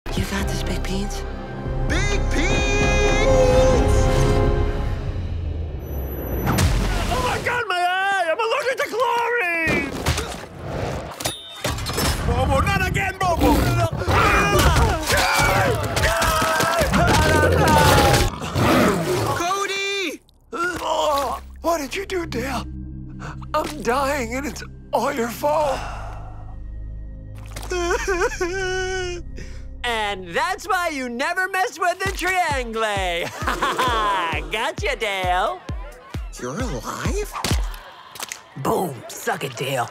You got this, Big Beans. Big Beans! Oh my God, my eye! I'm allergic to chlorine! Bobo, not again, Bobo! Cody! What did you do, Dale? I'm dying, and it's all your fault. And that's why you never mess with the triangle. Gotcha, Dale. You're alive? Boom. Suck it, Dale.